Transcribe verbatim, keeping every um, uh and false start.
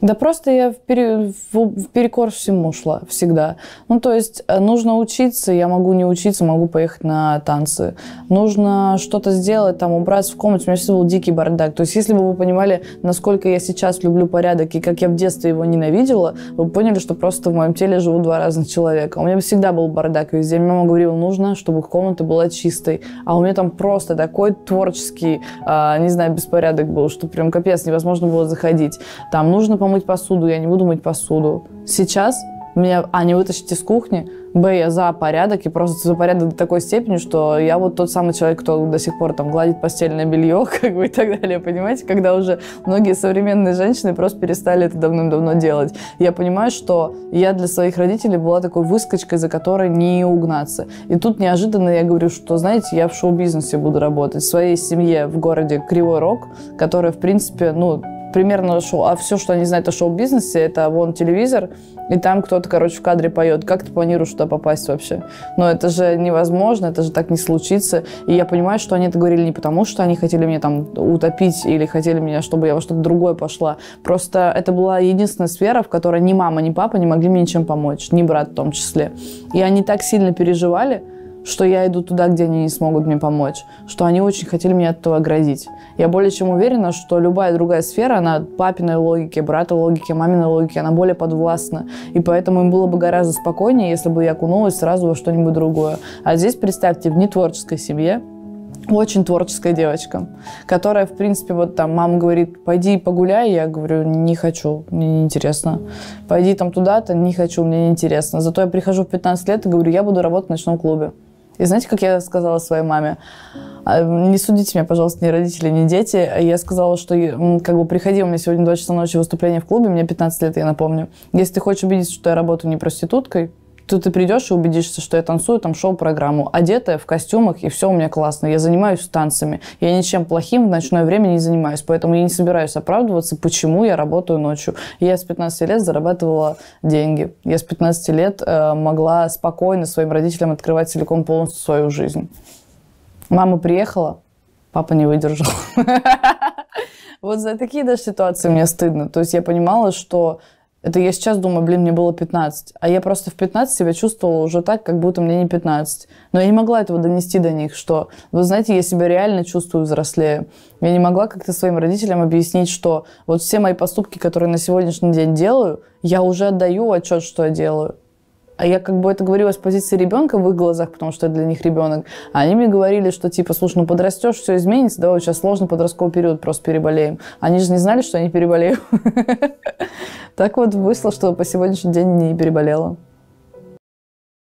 Да просто я в, пере... в перекор всему шла всегда. Ну, то есть нужно учиться, я могу не учиться, могу поехать на танцы. Нужно что-то сделать, там, убраться в комнате. У меня всегда был дикий бардак. То есть если бы вы понимали, насколько я сейчас люблю порядок и как я в детстве его ненавидела, вы бы поняли, что просто в моем теле живут два разных человека. У меня всегда был бардак везде. Мама говорила, нужно, чтобы комната была чистой. А у меня там просто такой творческий, а, не знаю, беспорядок был, что прям капец, невозможно было заходить. Там нужно помыть посуду, я не буду мыть посуду. Сейчас меня, а, не вытащить из кухни, б, я за порядок, и просто за порядок до такой степени, что я вот тот самый человек, кто до сих пор там гладит постельное белье, как бы и так далее, понимаете, когда уже многие современные женщины просто перестали это давным-давно делать. Я понимаю, что я для своих родителей была такой выскочкой, за которой не угнаться. И тут неожиданно я говорю, что, знаете, я в шоу-бизнесе буду работать, в своей семье в городе Кривой Рог, которая, в принципе, ну, примерно шоу, а все, что они знают о шоу-бизнесе, это вон телевизор, и там кто-то, короче, в кадре поет. Как ты планируешь туда попасть вообще? Но это же невозможно, это же так не случится. И я понимаю, что они это говорили не потому, что они хотели меня там утопить или хотели меня, чтобы я во что-то другое пошла. Просто это была единственная сфера, в которой ни мама, ни папа не могли мне ничем помочь, ни брат в том числе. И они так сильно переживали, что я иду туда, где они не смогут мне помочь, что они очень хотели меня от этого оградить. Я более чем уверена, что любая другая сфера, она папиной логике, брата логике, маминой логике, она более подвластна. И поэтому им было бы гораздо спокойнее, если бы я окунулась сразу во что-нибудь другое. А здесь, представьте, в нетворческой семье очень творческая девочка, которая, в принципе, вот там мама говорит, пойди погуляй, я говорю, не хочу, мне неинтересно. Пойди там туда-то, не хочу, мне неинтересно. Зато я прихожу в пятнадцать лет и говорю, я буду работать в ночном клубе. И знаете, как я сказала своей маме? Не судите меня, пожалуйста, ни родители, ни дети. Я сказала, что как бы приходи, у меня сегодня два часа ночи выступление в клубе, мне пятнадцать лет, я напомню. Если ты хочешь убедиться, что я работаю не проституткой, то ты придешь и убедишься, что я танцую там шоу-программу, одетая в костюмах, и все у меня классно. Я занимаюсь танцами. Я ничем плохим в ночное время не занимаюсь, поэтому я не собираюсь оправдываться, почему я работаю ночью. Я с пятнадцати лет зарабатывала деньги. Я с пятнадцати лет э, могла спокойно своим родителям открывать целиком полностью свою жизнь. Мама приехала, папа не выдержал. Вот за такие даже ситуации мне стыдно. То есть я понимала, что это я сейчас думаю, блин, мне было пятнадцать. А я просто в пятнадцать себя чувствовала уже так, как будто мне не пятнадцать. Но я не могла этого донести до них, что, вы знаете, я себя реально чувствую взрослее. Я не могла как-то своим родителям объяснить, что вот все мои поступки, которые на сегодняшний день делаю, я уже отдаю отчет, что я делаю. А я как бы это говорила с позиции ребенка в их глазах, потому что это для них ребенок. А они мне говорили, что типа, слушай, ну подрастешь, все изменится, давай сейчас сложный подростковый период, просто переболеем. Они же не знали, что я не переболею. Так вот вышло, что по сегодняшний день не переболела.